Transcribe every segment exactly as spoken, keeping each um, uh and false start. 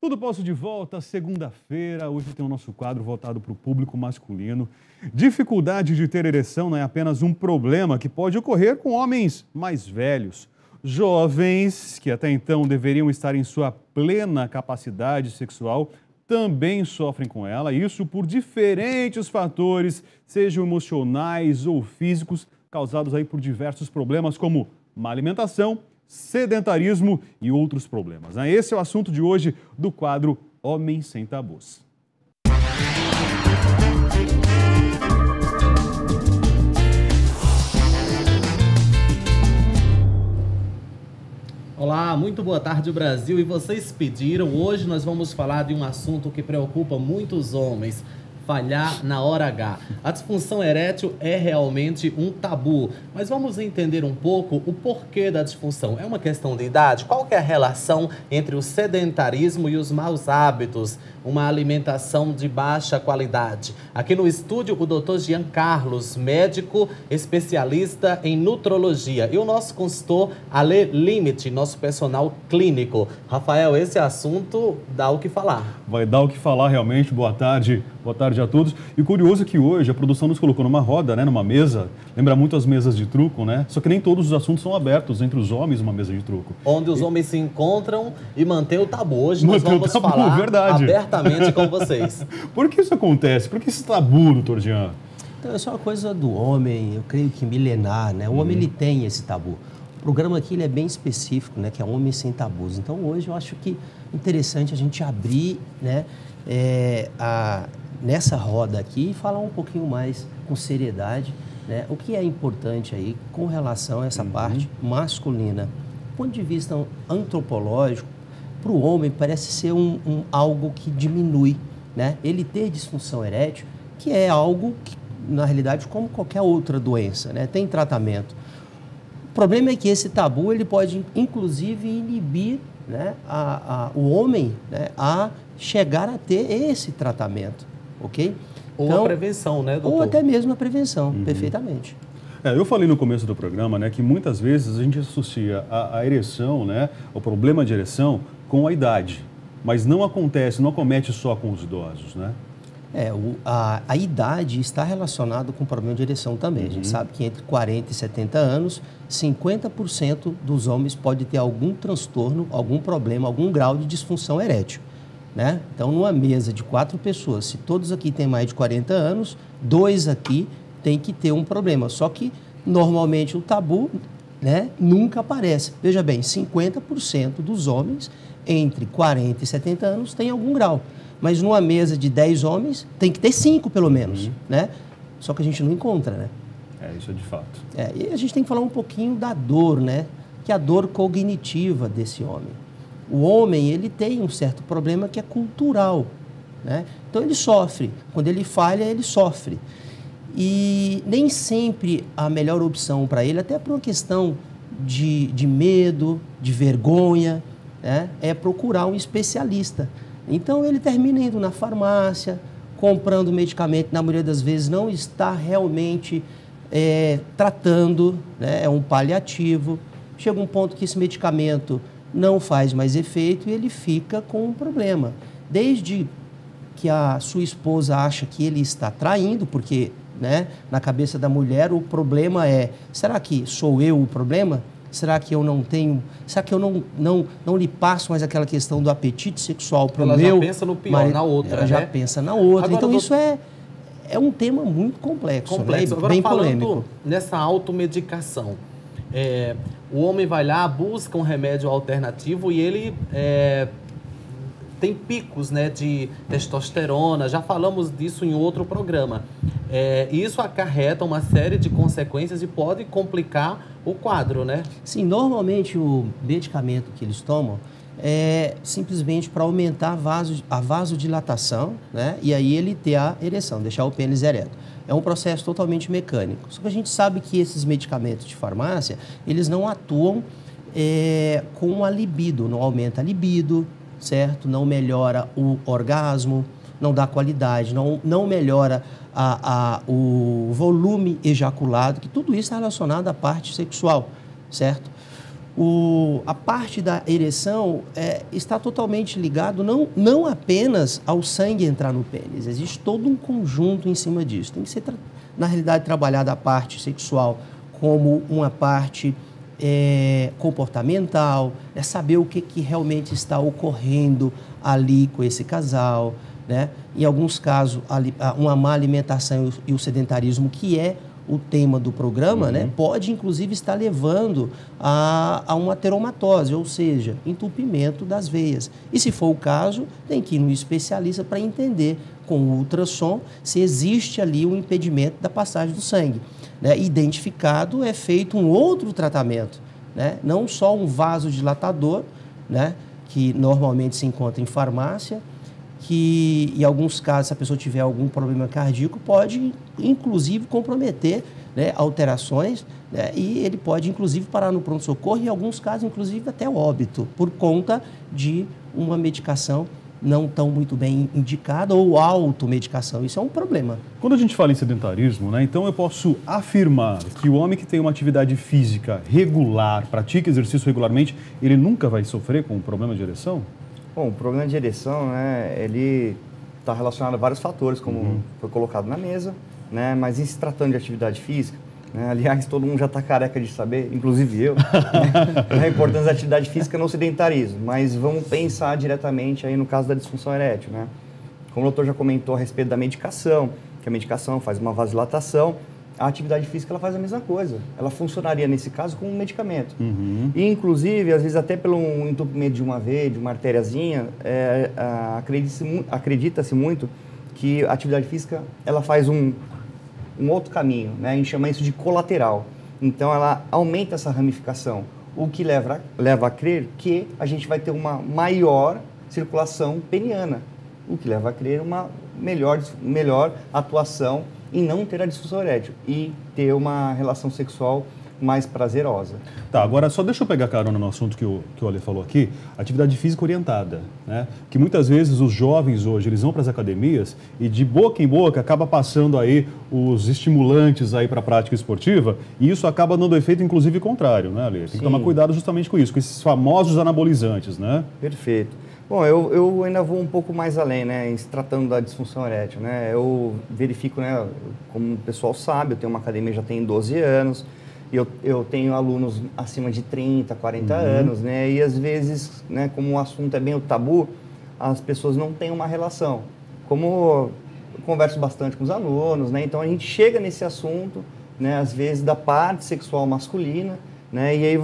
Tudo Posso de volta, segunda-feira. Hoje tem o nosso quadro voltado para o público masculino. Dificuldade de ter ereção não é apenas um problema que pode ocorrer com homens mais velhos. Jovens, que até então deveriam estar em sua plena capacidade sexual, também sofrem com ela. Isso por diferentes fatores, sejam emocionais ou físicos, causados aí por diversos problemas como má alimentação, sedentarismo e outros problemas. Esse é o assunto de hoje do quadro Homens Sem Tabus. Olá, muito boa tarde, Brasil. E vocês pediram, hoje nós vamos falar de um assunto que preocupa muitos homens: falhar na hora H. A disfunção erétil é realmente um tabu, mas vamos entender um pouco o porquê da disfunção. É uma questão de idade? Qual que é a relação entre o sedentarismo e os maus hábitos? Uma alimentação de baixa qualidade. Aqui no estúdio, o doutor Jean Carlos, médico especialista em nutrologia, e o nosso consultor, Ale Limite, nosso personal clínico. Rafael, esse assunto dá o que falar. Vai dar o que falar realmente. Boa tarde, boa tarde a todos. E curioso que hoje a produção nos colocou numa roda, né, numa mesa, lembra muito as mesas de truco, né? Só que nem todos os assuntos são abertos entre os homens numa mesa de truco. Onde os e... homens se encontram e mantêm o tabu. Hoje nós mantém vamos tabu, falar verdade. abertamente com vocês. Por que isso acontece? Por que esse tabu, doutor Jean? Então, isso é uma coisa do homem, eu creio que milenar, né? O Uhum. homem, ele tem esse tabu. O programa aqui, ele é bem específico, né? Que é Homem Sem Tabus. Então, hoje, eu acho que é interessante a gente abrir, né? É, a, nessa roda aqui e falar um pouquinho mais com seriedade, né? O que é importante aí com relação a essa uhum. parte masculina. Do ponto de vista antropológico, para o homem parece ser um, um, algo que diminui, né? Ele ter disfunção erétil, que é algo que, na realidade, como qualquer outra doença, né? Tem tratamento. O problema é que esse tabu, ele pode, inclusive, inibir, né, a, a, o homem, né, a chegar a ter esse tratamento, ok? Ou então, a prevenção, né, doutor? Ou até mesmo a prevenção, uhum. perfeitamente. É, eu falei no começo do programa, né, que muitas vezes a gente associa a, a ereção, né, o problema de ereção com a idade, mas não acontece, não acomete só com os idosos, né? É, o, a, a idade está relacionada com o problema de ereção também. Uhum. A gente sabe que entre quarenta e setenta anos, cinquenta por cento dos homens pode ter algum transtorno, algum problema, algum grau de disfunção erétil, né? Então, numa mesa de quatro pessoas, se todos aqui têm mais de quarenta anos, dois aqui têm que ter um problema. Só que, normalmente, o tabu, né, nunca aparece. Veja bem, cinquenta por cento dos homens entre quarenta e setenta anos têm algum grau. Mas numa mesa de dez homens, tem que ter cinco pelo menos, uhum. né? Só que a gente não encontra, né? É, isso é de fato. É, e a gente tem que falar um pouquinho da dor, né? Que é a dor cognitiva desse homem. O homem, ele tem um certo problema que é cultural, né? Então ele sofre. Quando ele falha, ele sofre. E nem sempre a melhor opção para ele, até por uma questão de, de medo, de vergonha, né, é procurar um especialista. Então, ele termina indo na farmácia, comprando medicamento, na maioria das vezes não está realmente é, tratando, né, é um paliativo. Chega um ponto que esse medicamento não faz mais efeito e ele fica com um problema. Desde que a sua esposa acha que ele está traindo, porque, né, na cabeça da mulher o problema é, será que sou eu o problema? Será que eu não tenho... Será que eu não, não, não lhe passo mais aquela questão do apetite sexual para o meu... Ela já pensa no pior, marido, na outra, Ela né? já pensa na outra. Agora, então, doutor... isso é, é um tema muito complexo, complexo. Né? Agora, bem falando polêmico. Nessa automedicação, é, o homem vai lá, busca um remédio alternativo e ele... É, tem picos, né, de testosterona, já falamos disso em outro programa. É, isso acarreta uma série de consequências e pode complicar o quadro, né? Sim, normalmente o medicamento que eles tomam é simplesmente para aumentar a, vaso, a vasodilatação, né, e aí ele ter a ereção, deixar o pênis ereto. É um processo totalmente mecânico. Só que a gente sabe que esses medicamentos de farmácia, eles não atuam é, com a libido, não aumenta a libido, certo? Não melhora o orgasmo, não dá qualidade, não, não melhora a, a, o volume ejaculado, que tudo isso está relacionado à parte sexual, certo? O, a parte da ereção é, está totalmente ligado não, não apenas ao sangue entrar no pênis, existe todo um conjunto em cima disso. Tem que ser, na realidade, trabalhada a parte sexual como uma parte é, comportamental, é saber o que, que realmente está ocorrendo ali com esse casal, né? Em alguns casos, uma má alimentação e o sedentarismo, que é o tema do programa, uhum. né, pode inclusive estar levando a, a uma ateromatose, ou seja, entupimento das veias. E se for o caso, tem que ir no especialista para entender com o ultrassom se existe ali um impedimento da passagem do sangue. Né? Identificado, é feito um outro tratamento, né? Não só um vasodilatador, né, que normalmente se encontra em farmácia, que em alguns casos, se a pessoa tiver algum problema cardíaco, pode inclusive comprometer, né, alterações, né, e ele pode inclusive parar no pronto-socorro e em alguns casos, inclusive até o óbito, por conta de uma medicação não tão muito bem indicada ou automedicação. Isso é um problema. Quando a gente fala em sedentarismo, né, então eu posso afirmar que o homem que tem uma atividade física regular, pratica exercício regularmente, ele nunca vai sofrer com um problema de ereção? Bom, o problema de ereção, né, ele está relacionado a vários fatores, como uhum. foi colocado na mesa, né, mas em se tratando de atividade física, né, aliás, todo mundo já está careca de saber, inclusive eu, né, a importância da atividade física no sedentarismo, mas vamos pensar diretamente aí no caso da disfunção erétil, né? Como o doutor já comentou a respeito da medicação, que a medicação faz uma vasodilatação, a atividade física ela faz a mesma coisa. Ela funcionaria, nesse caso, como um medicamento. Uhum. E, inclusive, às vezes até pelo entupimento de uma veia, de uma artériazinha, é, acredita-se, acredita-se muito que a atividade física ela faz um, um outro caminho, né? A gente chama isso de colateral. Então, ela aumenta essa ramificação, o que leva, leva a crer que a gente vai ter uma maior circulação peniana, o que leva a crer uma melhor, melhor atuação em não ter a disfunção erétil e ter uma relação sexual mais prazerosa. Tá, agora só deixa eu pegar carona no assunto que o, que o Ale falou aqui, atividade física orientada, né? Que muitas vezes os jovens hoje, eles vão para as academias e de boca em boca acaba passando aí os estimulantes aí para a prática esportiva e isso acaba dando efeito inclusive contrário, né, Ale? Tem Sim. que tomar cuidado justamente com isso, com esses famosos anabolizantes, né? Perfeito. Bom, eu, eu ainda vou um pouco mais além, né, em se tratando da disfunção erétil, né, eu verifico, né, como o pessoal sabe, eu tenho uma academia já tem doze anos, e eu, eu tenho alunos acima de trinta, quarenta uhum. anos, né, e às vezes, né, como o assunto é bem o tabu, as pessoas não têm uma relação. Como eu converso bastante com os alunos, né, então a gente chega nesse assunto, né, às vezes da parte sexual masculina, né, e aí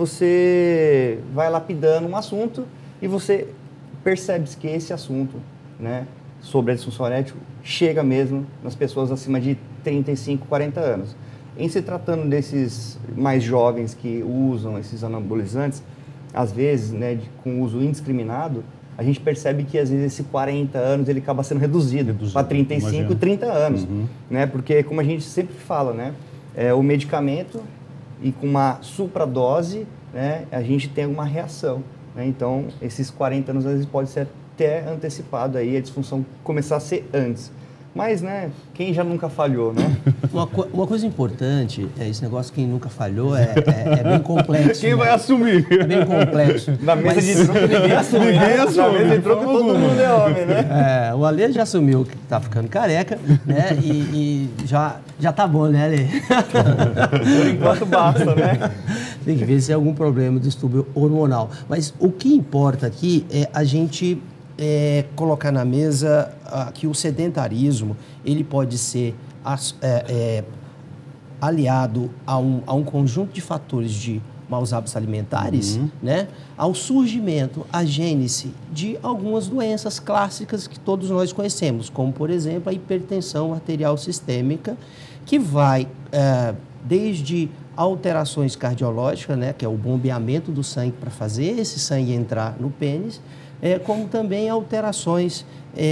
você vai lapidando um assunto e você percebe-se que esse assunto, né, sobre a disfunção erétil chega mesmo nas pessoas acima de trinta e cinco, quarenta anos. Em se tratando desses mais jovens que usam esses anabolizantes, às vezes, né, de, com uso indiscriminado, a gente percebe que às vezes esse quarenta anos ele acaba sendo reduzido, reduzido para trinta e cinco, imagina. trinta anos, uhum. né, porque como a gente sempre fala, né, é, o medicamento e com uma supradose, né, a gente tem uma reação. Então, esses quarenta anos, às vezes, pode ser até antecipado aí, a disfunção começar a ser antes. Mas, né, quem já nunca falhou, né? Uma, co uma coisa importante, é esse negócio quem nunca falhou é, é, é bem complexo. Quem né? vai assumir? É bem complexo. Na mesa Mas... de truque ninguém assume. Ninguém assume. Na mesa de truque todo mundo é homem, né? É, o Ale já assumiu que tá ficando careca, né? E, e já, já tá bom, né, Ale? Por enquanto basta, né? Tem que ver se é algum problema de distúrbio hormonal. Mas o que importa aqui é a gente é, colocar na mesa uh, que o sedentarismo ele pode ser as, é, é, aliado a um, a um conjunto de fatores de maus hábitos alimentares, uhum. né, ao surgimento, à gênese de algumas doenças clássicas que todos nós conhecemos, como, por exemplo, a hipertensão arterial sistêmica, que vai é, desde alterações cardiológicas, né, que é o bombeamento do sangue para fazer esse sangue entrar no pênis, é, como também alterações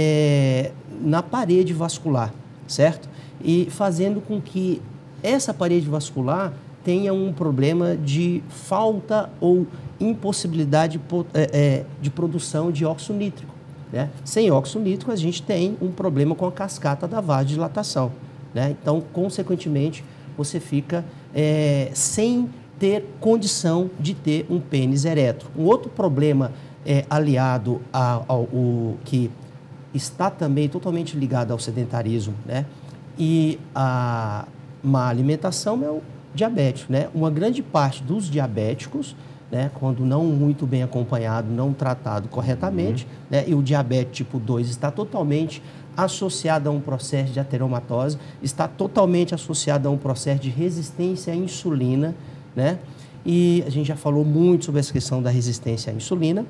é, na parede vascular, certo? E fazendo com que essa parede vascular tenha um problema de falta ou impossibilidade de, é, de produção de óxido nítrico, né? Sem óxido nítrico, a gente tem um problema com a cascata da vasodilatação, né? Então, consequentemente, você fica é, sem ter condição de ter um pênis ereto. Um outro problema é, aliado ao, ao, ao que está também totalmente ligado ao sedentarismo, né? E a má alimentação é o diabetes, né? Uma grande parte dos diabéticos, né, quando não muito bem acompanhado, não tratado corretamente, uhum. né, e o diabetes tipo dois está totalmente associado a um processo de ateromatose, está totalmente associado a um processo de resistência à insulina, né? E a gente já falou muito sobre essa questão da resistência à insulina,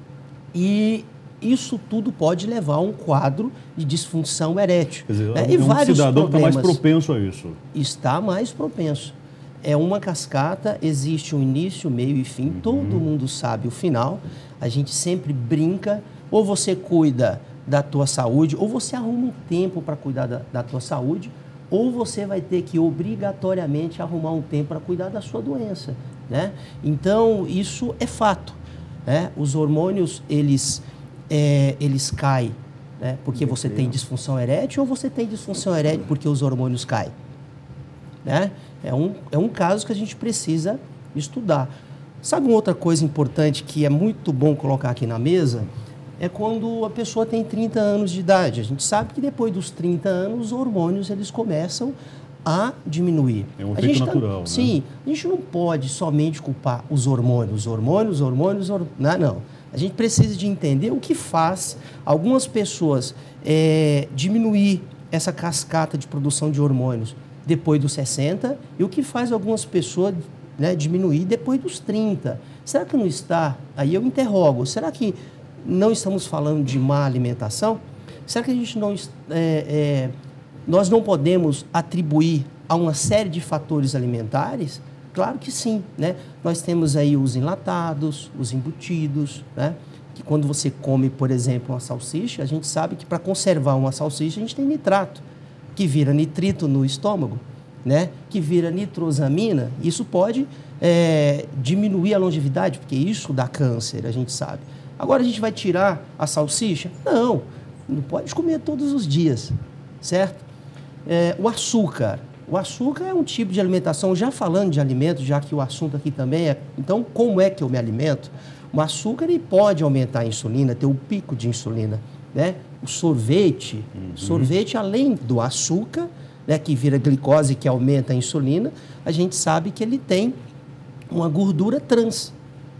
e isso tudo pode levar a um quadro de disfunção erétil. Quer dizer, né? é e um vários cidadão que está mais problemas. propenso a isso. Está mais propenso. É uma cascata, existe um início, meio e fim, uhum. todo mundo sabe o final, a gente sempre brinca, ou você cuida da tua saúde, ou você arruma um tempo para cuidar da, da tua saúde, ou você vai ter que obrigatoriamente arrumar um tempo para cuidar da sua doença, né? Então, isso é fato, né? Os hormônios, eles, é, eles caem, né? Porque você tem disfunção erétil, ou você tem disfunção erétil porque os hormônios caem, né? É um, é um caso que a gente precisa estudar. Sabe uma outra coisa importante que é muito bom colocar aqui na mesa? É quando a pessoa tem trinta anos de idade. A gente sabe que depois dos trinta anos, os hormônios eles começam a diminuir. É um a efeito gente natural, tá, né? Sim, a gente não pode somente culpar os hormônios. Os hormônios, os hormônios, or... não, não. A gente precisa de entender o que faz algumas pessoas é, diminuir essa cascata de produção de hormônios depois dos sessenta, e o que faz algumas pessoas, né, diminuir depois dos trinta. Será que não está? Aí eu interrogo, será que não estamos falando de má alimentação? Será que a gente não, é, é, nós não podemos atribuir a uma série de fatores alimentares? Claro que sim, né? Nós temos aí os enlatados, os embutidos, né? Que quando você come, por exemplo, uma salsicha, a gente sabe que para conservar uma salsicha a gente tem nitrato, que vira nitrito no estômago, né? Que vira nitrosamina. Isso pode é, diminuir a longevidade, porque isso dá câncer, a gente sabe. Agora a gente vai tirar a salsicha? Não, não pode comer todos os dias, certo? É, o açúcar. O açúcar é um tipo de alimentação, já falando de alimento, já que o assunto aqui também é... Então, como é que eu me alimento? O açúcar ele pode aumentar a insulina, ter um pico de insulina, né? O sorvete, uhum. sorvete além do açúcar, né, que vira glicose, que aumenta a insulina, a gente sabe que ele tem uma gordura trans,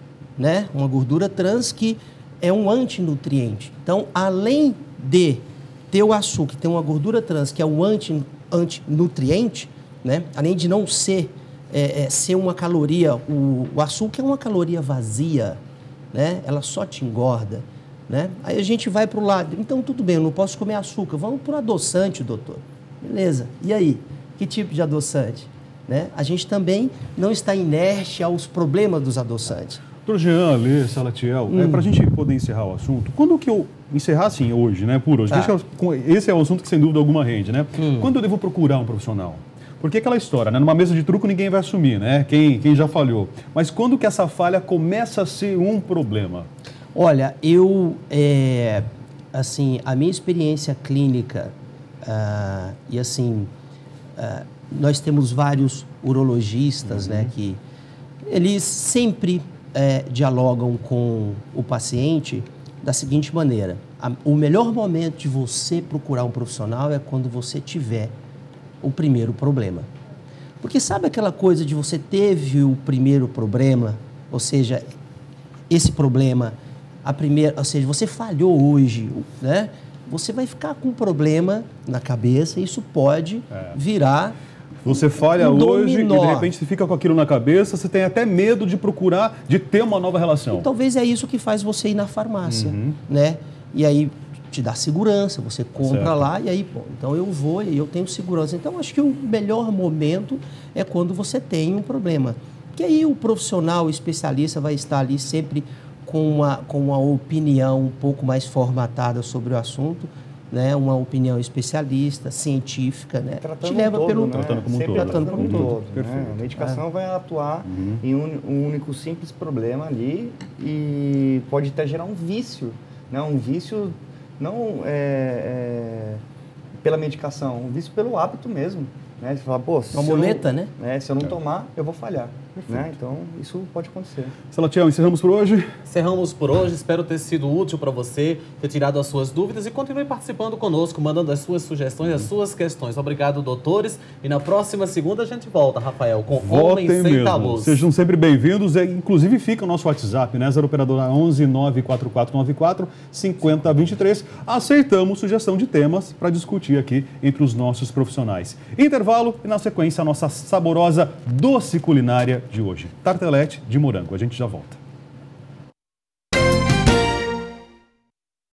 né? Uma gordura trans que é um antinutriente. Então, além de ter o açúcar, ter uma gordura trans, que é um anti, antinutriente, né? Além de não ser, é, é, ser uma caloria, o, o açúcar é uma caloria vazia, né? Ela só te engorda. Né? Aí a gente vai para o lado, então tudo bem, eu não posso comer açúcar, vamos para o adoçante, doutor. Beleza, e aí? Que tipo de adoçante? Né? A gente também não está inerte aos problemas dos adoçantes. Doutor Jean, Alê, Salatiel, hum. é, para a gente poder encerrar o assunto, quando que eu... Encerrar assim hoje, né, por hoje, tá. Esse é o assunto que sem dúvida alguma rende, né? Hum. Quando eu devo procurar um profissional? Porque aquela história, né? Numa mesa de truco ninguém vai assumir, né? Quem, quem já falhou. Mas quando que essa falha começa a ser um problema? Olha, eu, é, assim, a minha experiência clínica, ah, e assim, ah, nós temos vários urologistas, uhum. né, que eles sempre é, dialogam com o paciente da seguinte maneira: a, o melhor momento de você procurar um profissional é quando você tiver o primeiro problema. Porque sabe aquela coisa de você teve o primeiro problema, ou seja, esse problema... A primeira, ou seja, você falhou hoje, né? Você vai ficar com um problema na cabeça e isso pode é. virar Você falha um hoje dominó. E de repente você fica com aquilo na cabeça, você tem até medo de procurar, de ter uma nova relação. E talvez é isso que faz você ir na farmácia, uhum. né? E aí te dá segurança, você compra certo. lá e aí, pô, então eu vou e eu tenho segurança. Então, acho que o melhor momento é quando você tem um problema. Porque aí o profissional, o especialista vai estar ali sempre com uma, com uma opinião um pouco mais formatada sobre o assunto, né? Uma opinião especialista, científica, né? Tratando Te leva um todo, pelo... né? Tratando como um Sempre todo. tratando como um todo. Perfeito. Né? A medicação É. vai atuar uhum. em um, um único simples problema ali e pode até gerar um vício, né? Um vício não é, é, pela medicação, um vício pelo hábito mesmo, né? Você fala, pô, Uma muleta, eu, né? né? Se eu não tomar, eu vou falhar. né? Então, isso pode acontecer. Salatiel, encerramos por hoje? Encerramos por hoje. Espero ter sido útil para você, ter tirado as suas dúvidas e continue participando conosco, mandando as suas sugestões, as suas questões. Obrigado, doutores. E na próxima segunda a gente volta, Rafael, com Voltem Homens Sem mesmo. Tabus. Sejam sempre bem-vindos. É, inclusive fica o nosso WhatsApp, né? zero operadora onze nove quatro quatro nove quatro cinco zero dois três. Aceitamos sugestão de temas para discutir aqui entre os nossos profissionais. Intervalo e na sequência a nossa saborosa doce culinária de hoje. Tartelete de morango. A gente já volta.